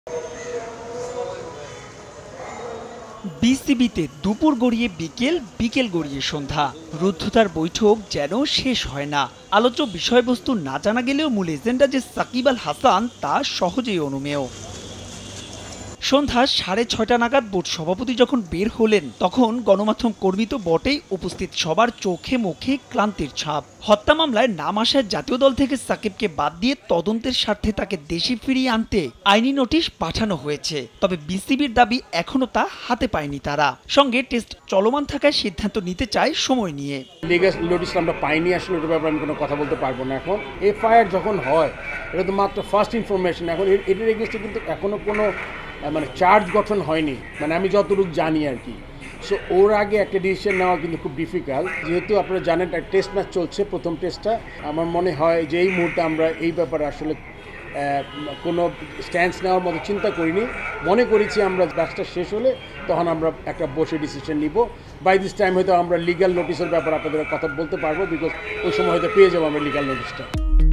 বিসিবিতে দুপুর গড়িয়ে বিকেল, বিকেল গড়িয়ে সন্ধ্যা, রুদ্ধতার বৈঠক যেন শেষ হয় না। আলোচ্য বিষয়বস্তু না জানা গেলেও মূল এজেন্ডা যে সাকিব আল হাসান তা সহজেই অনুমেয়। সন্ধ্যা 6:30 নাগাদ বোর্ড সভাপতি যখন বের হলেন তখন গণমাধ্যম কর্মী তো বটেই, উপস্থিত সবার চোখে মুখে ক্লান্তির ছাপ। হত্যা মামলায় নাম আসায় জাতীয় দল থেকে সাকিবকে বাদ দিয়ে তদন্তের স্বার্থে তাকে দেশে ফিরিয়ে আনতে আইনি নোটিশ পাঠানো হয়েছে। তবে বিসিবির দাবি এখনো তা হাতে পায়নি তারা। সঙ্গে টেস্ট চলমান থাকায় সিদ্ধান্ত নিতে চায় সময় নিয়ে। লিগ্যাল নোটিশ আমরা পাইনি, আসলে এটার ব্যাপারে আমি কোনো কথা বলতে পারবো না। এখন এফআইআর যখন হয় এটা তো মাত্র ফার্স্ট ইনফরমেশন। এখন এটার এগেইনস্টে কিন্তু এখনো কোনো চার্জ গঠন হয়নি, আমি যতটুকু জানি আর কি। সো ওর আগে একটা ডিসিশন নেওয়া কিন্তু খুব ডিফিকাল্ট। যেহেতু আপনারা জানেন একটা টেস্ট ম্যাচ চলছে, প্রথম টেস্টটা। আমার মনে হয় যে এই মুহূর্তে আমরা এই ব্যাপারে আসলে কোনো স্ট্যান্স নেওয়ার মতো চিন্তা করিনি। মনে করেছি আমরা ম্যাচটা শেষ হলে তখন আমরা একটা বসে ডিসিশন নিব। বাই দিস টাইম হয়তো আমরা লিগ্যাল নোটিশের ব্যাপারে আপনাদের কথা বলতে পারবো, বিকজ ওই সময় হয়তো পেয়ে যাবো আমরা লিগ্যাল নোটিশটা।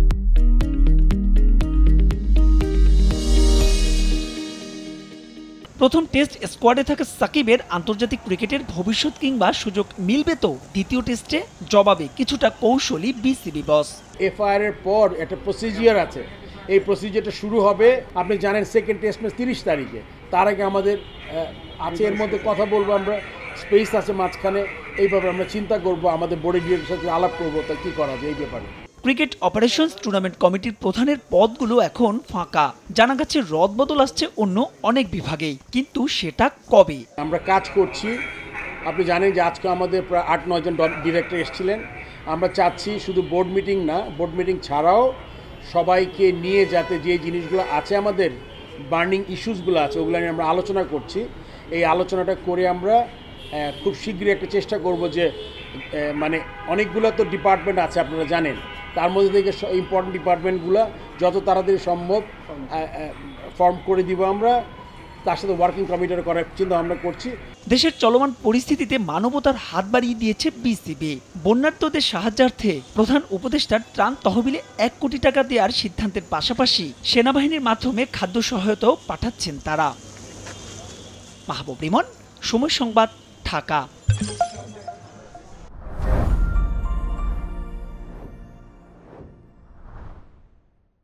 প্রথম টেস্ট স্কোয়াডে থাকা সাকিবের আন্তর্জাতিক ক্রিকেটের ভবিষ্যৎ কিংবা সুযোগ মিলবে তো দ্বিতীয় টেস্টে? জবাবে কিছুটা কৌশলী বিসিবি বস। এফআইআর এর পর একটা প্রসিজিয়ার আছে, এই প্রসিজিয়ারটা শুরু হবে আপনি জানেন সেকেন্ড টেস্ট ম্যাচ 30 তারিখে। তার আগে আমাদের আছে, এর মধ্যে কথা বলবো আমরা, স্পেস আছে মাঝখানে। এই ব্যাপারে আমরা চিন্তা করব, আমাদের বোর্ডের ডিরেক্টরের সাথে আলাপ করবো তা কী করা যায় এই ব্যাপারে। ক্রিকেট অপারেশনস টুর্নামেন্ট কমিটির প্রধানের পদগুলো এখন ফাঁকা। জানা গেছে রদবদল আসছে অন্য অনেক বিভাগেই, কিন্তু সেটা কবে? আমরা কাজ করছি। আপনি জানেন যে আজকে আমাদের প্রায় 8-9 জন ডিরেক্টর এসেছিলেন। আমরা চাচ্ছি শুধু বোর্ড মিটিং না, বোর্ড মিটিং ছাড়াও সবাইকে নিয়ে যাতে যে জিনিসগুলো আছে, আমাদের বার্নিং ইস্যুসগুলো আছে, ওগুলো নিয়ে আমরা আলোচনা করছি। এই আলোচনাটা করে আমরা খুব শীঘ্রই একটা চেষ্টা করব যে অনেকগুলো তো ডিপার্টমেন্ট আছে আপনারা জানেন, তার মধ্যে থেকে ইম্পর্টেন্ট ডিপার্টমেন্টগুলো যত তাড়াতাড়ি সম্ভব ফর্ম করে দিব আমরা। তার সাথে ওয়ার্কিং কমিটির করার চিন্তা আমরা করছি। দেশের চলমান পরিস্থিতিতে মানবতার হাত বাড়িয়ে দিয়েছে বিসিবি। বন্যার্তদের সাহায্যার্থে প্রধান উপদেষ্টার ত্রাণ তহবিলে 1 কোটি টাকা দেওয়ার সিদ্ধান্তের পাশাপাশি সেনাবাহিনীর মাধ্যমে খাদ্য সহায়তাও পাঠাচ্ছেন তারা। মাহবুব রিমন, সময় সংবাদ, ঢাকা।